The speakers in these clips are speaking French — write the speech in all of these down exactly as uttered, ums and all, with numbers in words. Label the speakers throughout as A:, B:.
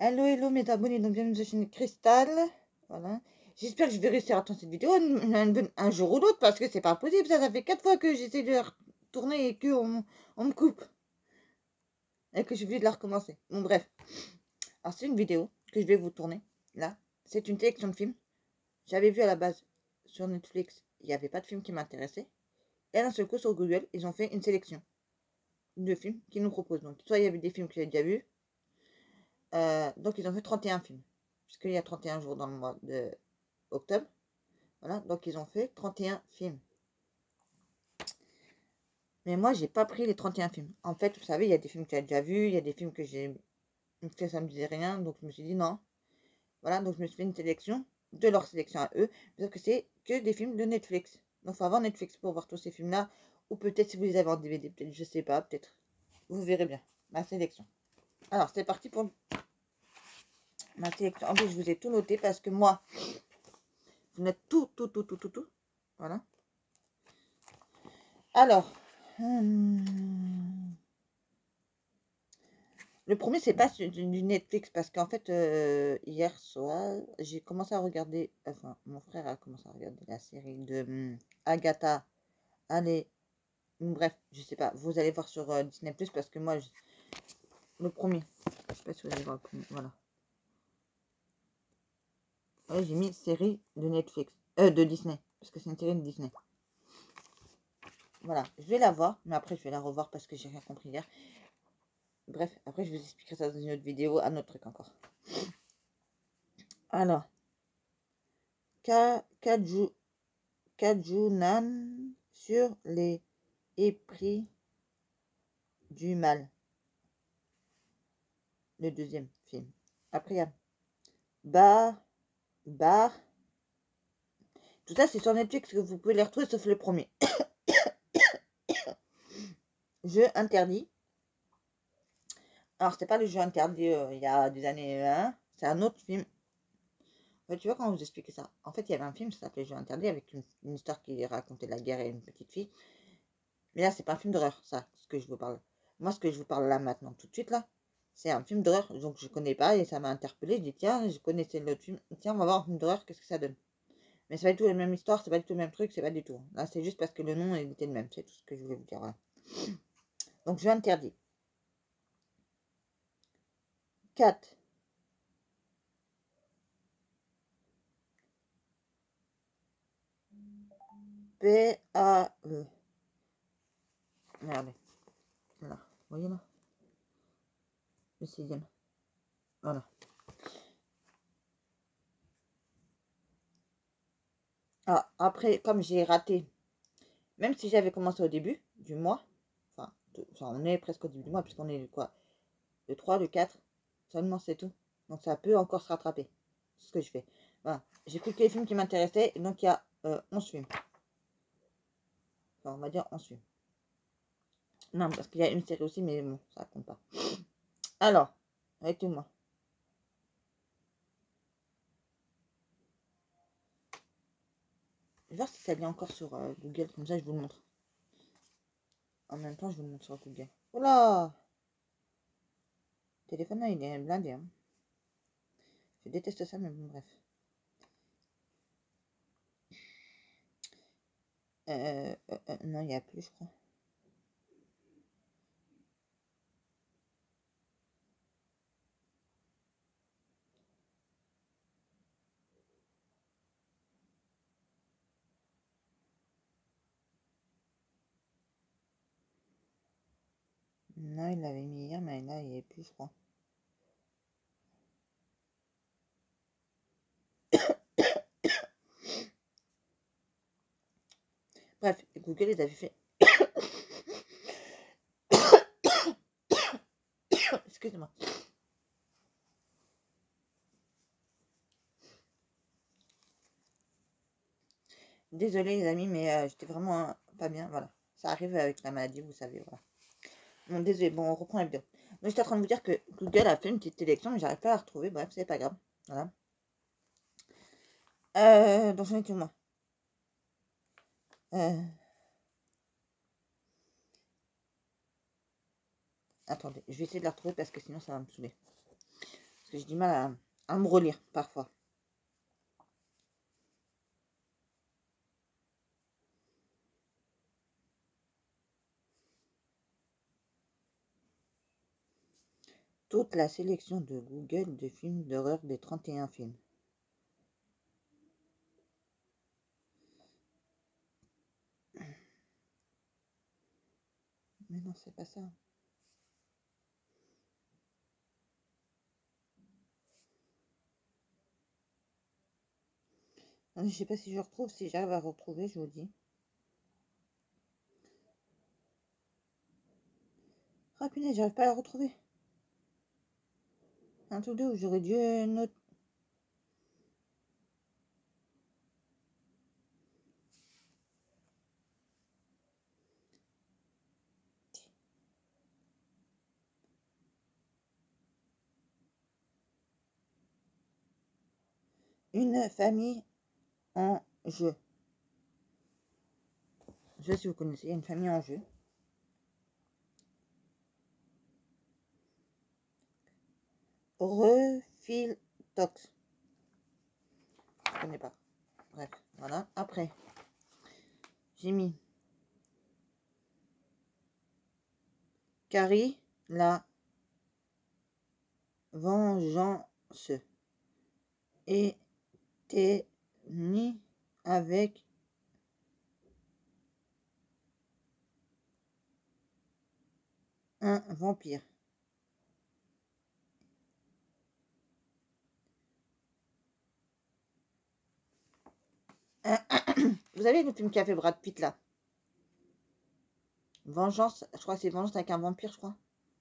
A: Hello, hello mes abonnés, donc bienvenue sur la chaîne Cristal. Voilà. J'espère que je vais réussir à tourner cette vidéo un, un, un jour ou l'autre parce que c'est pas possible. Ça, ça fait quatre fois que j'essaie de la tourner et qu'on on me coupe. Et que je vais de la recommencer. Bon, bref. Alors, c'est une vidéo que je vais vous tourner. Là, c'est une sélection de films. J'avais vu à la base sur Netflix, il n'y avait pas de film qui m'intéressait. Et d'un seul coup, sur Google, ils ont fait une sélection de films qu'ils nous proposent. Donc, soit il y avait des films que j'avais déjà vus. Euh, donc, ils ont fait trente et un films. Puisqu'il y a trente et un jours dans le mois de octobre. Voilà, donc ils ont fait trente et un films. Mais moi, j'ai pas pris les trente et un films. En fait, vous savez, il y a des films que j'ai déjà vus, il y a des films que j'ai fait, ça me disait rien. Donc, je me suis dit non. Voilà, donc je me suis fait une sélection de leur sélection à eux. Parce que c'est que des films de Netflix. Donc, il faut avoir Netflix pour voir tous ces films-là. Ou peut-être si vous les avez en D V D, peut-être, je sais pas, peut-être. Vous verrez bien ma sélection. Alors, c'est parti pour ma sélection. En plus, je vous ai tout noté parce que moi, je note tout, tout, tout, tout, tout, tout. Voilà. Alors, hum, le premier, c'est pas du Netflix parce qu'en fait, euh, hier soir, j'ai commencé à regarder, enfin, mon frère a commencé à regarder la série de hum, Agatha. Allez, bref, je sais pas, vous allez voir sur euh, Disney plus parce que moi, je, le premier, je sais pas si vous allez voir le premier, voilà. Ouais, j'ai mis série de Netflix, euh, de Disney, parce que c'est une série de Disney. Voilà, je vais la voir, mais après, je vais la revoir parce que j'ai rien compris hier. Bref, après, je vous expliquerai ça dans une autre vidéo, un autre truc encore. Alors, Kaju, Kajunan sur les épris du mal. Le deuxième film. Après, il y a Bar, Bar. Tout ça, c'est sur Netflix que vous pouvez les retrouver, sauf le premier. Jeu interdit. Alors, c'était pas le jeu interdit euh, il y a des années. Hein, c'est un autre film. En fait, tu vois comment vous expliquer ça? En fait, il y avait un film, ça s'appelait Jeu interdit, avec une, une histoire qui racontait la guerre et une petite fille. Mais là, c'est pas un film d'horreur, ça, ce que je vous parle. Moi, ce que je vous parle là, maintenant, tout de suite, là, c'est un film d'horreur. Donc, je connais pas et ça m'a interpellé. Je dis, tiens, je connaissais l'autre film. Tiens, on va voir un film d'horreur, qu'est-ce que ça donne? Mais c'est pas du tout la même histoire, c'est pas du tout le même truc, c'est pas du tout. Là, c'est juste parce que le nom était le même. C'est tout ce que je voulais vous dire. Voilà. Donc, je interdis. quatre. P A E. Regardez. Là. Vous voyez là? Le sixième. Voilà. Ah, après, comme j'ai raté, même si j'avais commencé au début du mois, enfin, de, enfin on est presque au début du mois, puisqu'on est quoi? Le trois, le quatre, seulement c'est tout. Donc ça peut encore se rattraper. C'est ce que je fais. Voilà. J'ai pris que les films qui m'intéressaient, et donc il y a euh, onze films. Enfin, on va dire onze films. Non, parce qu'il y a une série aussi, mais bon, ça compte pas. Alors, avec moi. Je vais voir si ça vient encore sur euh, Google, comme ça je vous le montre. En même temps, je vous le montre sur Google. Voilà! Le téléphone là, il est blindé. Hein. Je déteste ça, mais bon, bref. Euh, euh, euh, non, il n'y a plus, je crois. Non, il l'avait mis hier, mais là, il n'y est plus, je crois. Bref, Google, ils avaient fait... Excusez-moi. Désolée, les amis, mais euh, j'étais vraiment euh, pas bien, voilà. Ça arrive avec la maladie, vous savez, voilà. Bon, désolé, bon, on reprend la vidéo. Donc, j'étais en train de vous dire que Google a fait une petite sélection, mais j'arrive pas à la retrouver. Bref, c'est pas grave. Voilà. Euh, donc, j'en étais où, moi euh... Attendez, je vais essayer de la retrouver parce que sinon, ça va me saouler. que j'ai du mal à, à me relire parfois. Toute la sélection de Google de films d'horreur des trente et un films. Mais non, c'est pas ça. Je sais pas si je retrouve, si j'arrive à retrouver, je vous dis. Ah punaise, j'arrive pas à la retrouver. Un truc de où j'aurais dû noter. Une famille en jeu. Je sais pas si vous connaissez, une famille en jeu. Refil Tox. Je connais pas. Bref, voilà. Après, j'ai mis Carrie, la vengeance. Et t'es ni avec un vampire. Vous avez le film qui a fait Brad Pitt là? Vengeance, je crois que c'est Vengeance avec un vampire, je crois.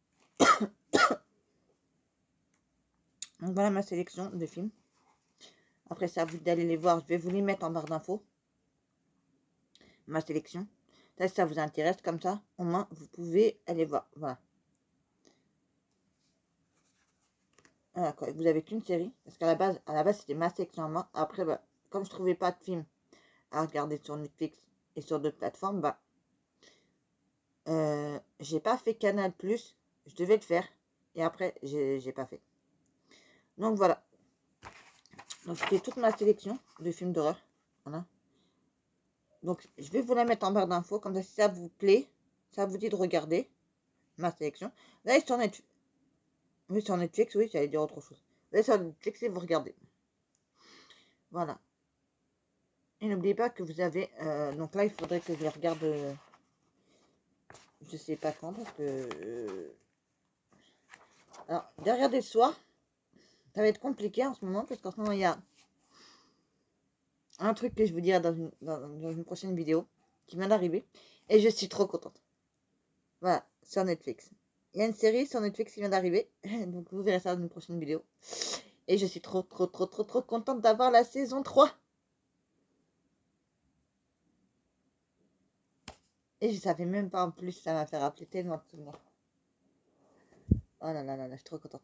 A: Donc voilà ma sélection de films. Après, c'est à vous d'aller les voir. Je vais vous les mettre en barre d'infos. Ma sélection. Ça, si ça vous intéresse, comme ça, au moins, vous pouvez aller voir. Voilà. Voilà quoi. Vous avez qu'une série. Parce qu'à la base, à la base, c'était ma sélection à moi. Après, bah, comme je trouvais pas de films à regarder sur Netflix et sur d'autres plateformes, bah, euh, j'ai pas fait Canal plus. Je devais le faire. Et après, j'ai pas fait. Donc voilà. Donc c'était toute ma sélection de films d'horreur. Voilà. Donc je vais vous la mettre en barre d'infos. Comme ça, si ça vous plaît, ça vous dit de regarder ma sélection. Là, sur Netflix. Oui, sur Netflix, oui, j'allais dire autre chose. Là, sur Netflix, et vous regardez. Voilà. Et n'oubliez pas que vous avez... Euh, donc là, il faudrait que je les regarde... Euh, je sais pas quand, parce que... Euh, alors, de regarder le soir, ça va être compliqué en ce moment, parce qu'en ce moment, il y a un truc que je vous dirai dans une, dans, dans une prochaine vidéo, qui vient d'arriver, et je suis trop contente. Voilà, sur Netflix. Il y a une série sur Netflix qui vient d'arriver, donc vous verrez ça dans une prochaine vidéo. Et je suis trop, trop, trop, trop, trop contente d'avoir la saison trois. Et je savais même pas en plus, ça m'a fait rappeler tellement de souvenirs. Oh là là là là, je suis trop contente.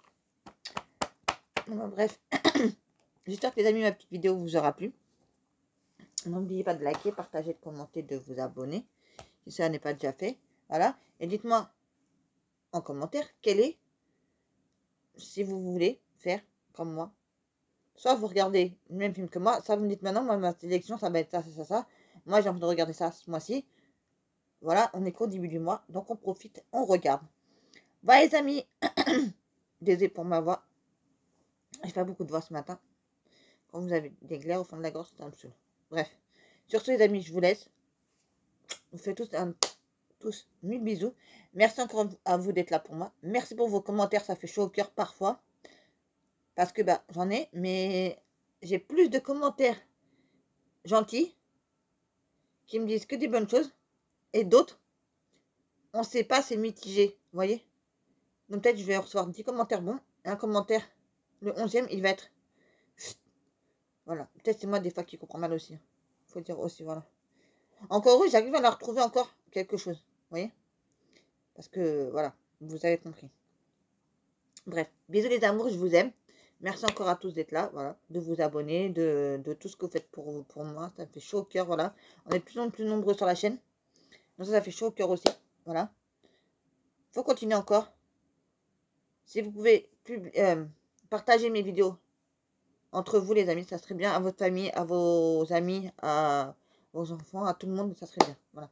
A: Bon, bref, j'espère que les amis, ma petite vidéo vous aura plu. N'oubliez pas de liker, partager, de commenter, de vous abonner, si ça n'est pas déjà fait. Voilà, et dites-moi en commentaire quel est, si vous voulez faire comme moi. Soit vous regardez le même film que moi, soit vous me dites maintenant, moi ma sélection ça va être ça, ça, ça, ça. Moi j'ai envie de regarder ça ce mois-ci. Voilà, on est qu'au début du mois, donc on profite, on regarde. Voilà les amis, désolé pour ma voix. J'ai fait beaucoup de voix ce matin. Quand vous avez des glaires au fond de la gorge, c'est un peu. Bref, sur ce les amis, je vous laisse. Je vous fais tous un tous mille bisous. Merci encore à vous d'être là pour moi. Merci pour vos commentaires, ça fait chaud au cœur parfois. Parce que bah j'en ai, mais j'ai plus de commentaires gentils qui me disent que des bonnes choses. Et d'autres, on ne sait pas, c'est mitigé. Vous voyez? Donc peut-être je vais recevoir dix commentaires bons. Et un commentaire, le onzième, il va être... Voilà. Peut-être c'est moi des fois qui comprends mal aussi. Faut dire aussi, voilà. Encore oui, j'arrive à la retrouver encore quelque chose. Vous voyez? Parce que, voilà, vous avez compris. Bref, bisous les amours, je vous aime. Merci encore à tous d'être là, voilà, de vous abonner, de, de tout ce que vous faites pour, pour moi. Ça me fait chaud au cœur, voilà. On est de plus en plus nombreux sur la chaîne. Donc ça, ça fait chaud au cœur aussi, voilà. Faut continuer encore. Si vous pouvez, pub, euh, partagez mes vidéos. Entre vous, les amis, ça serait bien. À votre famille, à vos amis, à vos enfants, à tout le monde, ça serait bien. Voilà.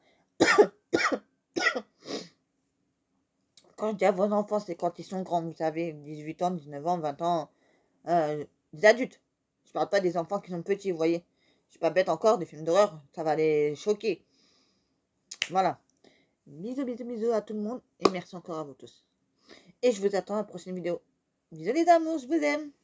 A: Quand je dis à vos enfants, c'est quand ils sont grands, vous savez, dix-huit ans, dix-neuf ans, vingt ans, euh, des adultes. Je parle pas des enfants qui sont petits, vous voyez. Je suis pas bête encore, des films d'horreur, ça va les choquer. Voilà. Bisous, bisous, bisous à tout le monde. Et merci encore à vous tous. Et je vous attends à la prochaine vidéo. Bisous les amours, je vous aime.